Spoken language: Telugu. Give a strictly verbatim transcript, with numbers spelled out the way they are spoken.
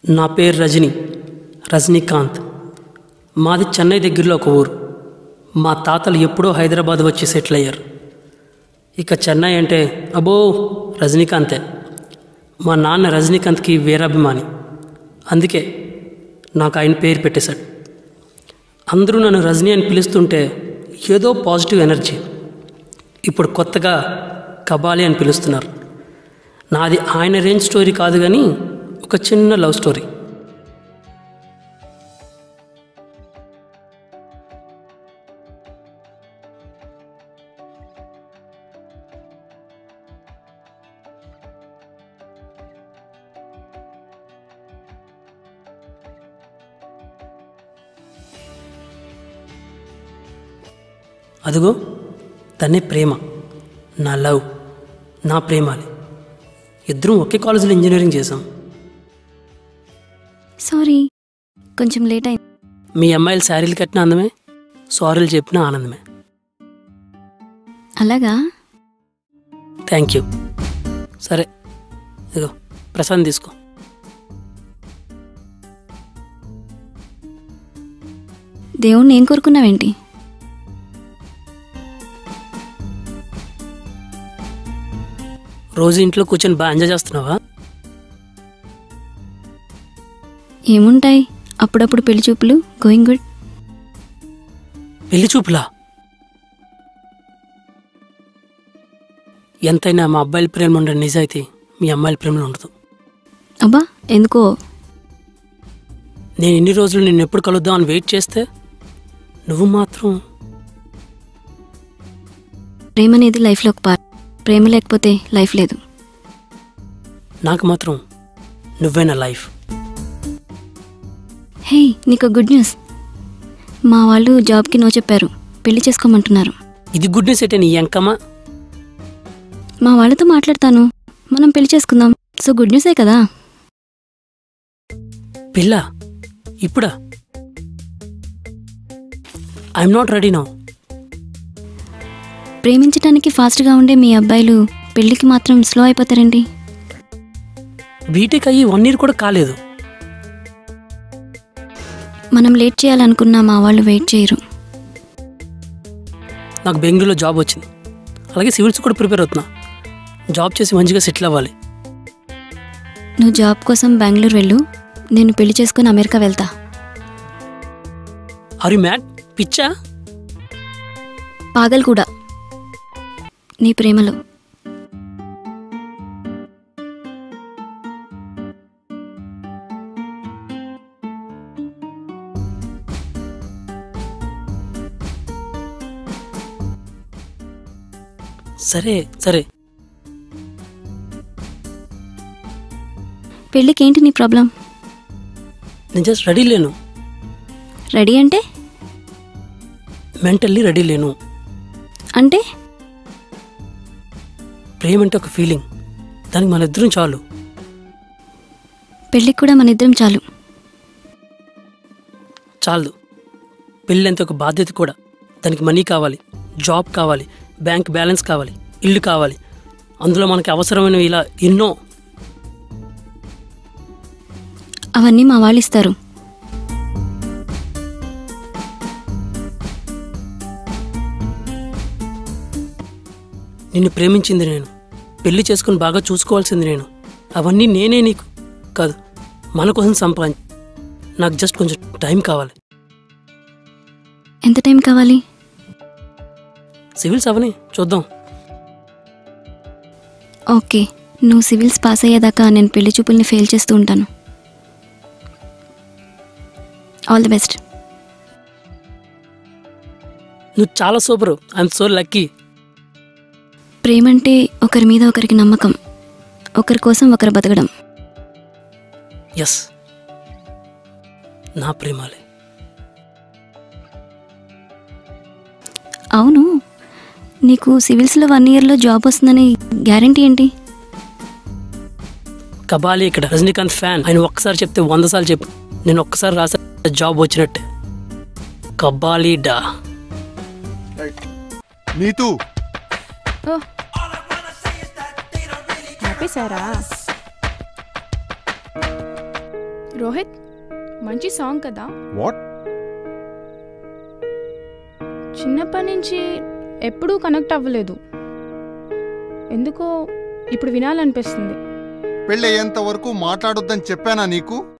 నా పేరు రజని రజనీకాంత్. మాది చెన్నై దగ్గరలో ఒక ఊరు. మా తాతలు ఎప్పుడో హైదరాబాద్ వచ్చి సెటిల్ అయ్యారు. ఇక చెన్నై అంటే అబో రజనీకాంతే. మా నాన్న రజనీకాంత్కి వీరాభిమాని, అందుకే నాకు ఆయన పేరు పెట్టేశాడు. అందరూ నన్ను రజనీ అని పిలుస్తుంటే ఏదో పాజిటివ్ ఎనర్జీ. ఇప్పుడు కొత్తగా కబాలి అని పిలుస్తున్నారు. నాది ఆయన రేంజ్ స్టోరీ కాదు కానీ ఒక చిన్న లవ్ స్టోరీ. అదిగో తనే ప్రేమ, నా లవ్, నా ప్రేమాలి. ఇద్దరం ఒకే కాలేజీలో ఇంజనీరింగ్ చేసాం. సారీ కొంచెం లేట్ అయింది. మీ అమ్మాయిలు శారీలు కట్టిన అందమే, సారీలు చెప్పిన ఆనందమే. అలాగా? Thank you. సరే ఇదిగో ప్రసాదం తీసుకో. దేవుణ్ణి ఏం కోరుకున్నావేంటి? రోజు ఇంట్లో కూర్చొని బాగా ఎంజాయ్ చేస్తున్నావా? ఏముంటాయి, అప్పుడప్పుడు పెళ్లి చూపులు, గోయింగ్ గుడ్. పెళ్లి చూపులా? ఎంతైనా మా అబ్బాయిల ప్రేమ ఉండే నిజాయితీ మీ అమ్మాయిల ప్రేమలో ఉండదు. అబ్బా ఎందుకో. నేను ఇన్ని రోజులు నిన్ను ఎప్పుడు కలుద్దాం అని వెయిట్ చేస్తే నువ్వు మాత్రం. ప్రేమ అనేది లైఫ్లో ఒక పార్ట్. ప్రేమ లేకపోతే లైఫ్ లేదు. నాకు మాత్రం నువ్వే నా లైఫ్. హే, నీకు గుడ్ న్యూస్. మా వాళ్ళు జాబ్కి నో చెప్పారు, పెళ్లి చేసుకోమంటున్నారు. ఇది గుడ్ న్యూస్ అయితే నీ ఎంకమ్మా. మా వాళ్ళతో మాట్లాడతాను, మనం పెళ్లి చేసుకుందాం. సో గుడ్ న్యూసే కదా. పిల్ల ఇప్పుడా? I'm not ready now. ప్రేమించడానికి ఫాస్ట్గా ఉండే మీ అబ్బాయిలు పెళ్లికి మాత్రం స్లో అయిపోతారండి. బీటెక్ అయ్యి వన్ ఇయర్ కూడా కాలేదు. మనం లేట్ చేయాలనుకున్నా మా వాళ్ళు వెయిట్ చేయరు. నాకు బెంగళూరులో జాబ్ వచ్చింది, అలాగే సివిల్స్ కూడా ప్రిపేర్ అవుతున్నా. జాబ్ చేసి మంచిగా సెటిల్ అవ్వాలి. నువ్వు జాబ్ కోసం బెంగళూరు వెళ్ళు, నేను పెళ్లి చేసుకుని అమెరికా వెళ్తా. Are you mad? పిచ్చా? పాగల్ కూడా నీ ప్రేమలో. సరే సరే. పెళ్ళికి ఏంటి నీ ప్రాబ్లం? నేను జస్ట్ రెడీ లేను. రెడీ అంటే? మెంటల్లీ రెడీ లేను. అంటే? ప్రేమ అంటే ఒక ఫీలింగ్, దానికి మన ఇద్దరం చాలు. పెళ్ళికి కూడా మన ఇద్దరం చాలు. చాలు. పెళ్ళి అంటే ఒక బాధ్యత కూడా. దానికి మనీ కావాలి, జాబ్ కావాలి, బ్యాంక్ బ్యాలెన్స్ కావాలి, ఇల్లు కావాలి. అందులో మనకి అవసరమైనవి ఇలా ఎన్నో. అవన్నీ మా వాళ్ళు ఇస్తారు. నిన్ను ప్రేమించింది నేను, పెళ్లి చేసుకుని బాగా చూసుకోవాల్సింది నేను. అవన్నీ నేనే నీకు కాదు, మన కోసం సంపాదించి. నాకు జస్ట్ కొంచెం టైం కావాలి. ఎంత టైం కావాలి? సివిల్స్ అవని చూద్దాం. ఓకే, నువ్వు సివిల్స్ పాస్ అయ్యేదాకా నేను పెళ్లి చూపుల్ని ఫెయిల్ చేస్తూ ఉంటాను. All the best. నువ్వు చాలా సూపరు. I'm so lucky. ప్రేమంటే ఒకరి మీద ఒకరికి నమ్మకం, ఒకరి కోసం ఒకరు బతకడం. ఎస్, నా ప్రేమాలే. అవును, నీకు సివిల్స్లో వన్ ఇయర్లో జాబ్ వస్తుందని గ్యారంటీ ఏంటి? కబాలి ఇక్కడ రజనీకాంత్ ఫ్యాన్. ఆయన ఒక్కసారి చెప్తే వంద సార్లు చెప్పు. నేను ఒక్కసారి రాసే జాబ్ వచ్చినట్టే. కబాలి డా. నీతూ ఆపేశారా? రోహిత్, మంచి సాంగ్ కదా. వాట్? చిన్నప్పటి నుంచి ఎప్పుడూ కనెక్ట్ అవ్వలేదు, ఎందుకో ఇప్పుడు వినాలనిపిస్తుంది. పెళ్ళయ్యేంత వరకు మాట్లాడొద్దని చెప్పానా నీకు?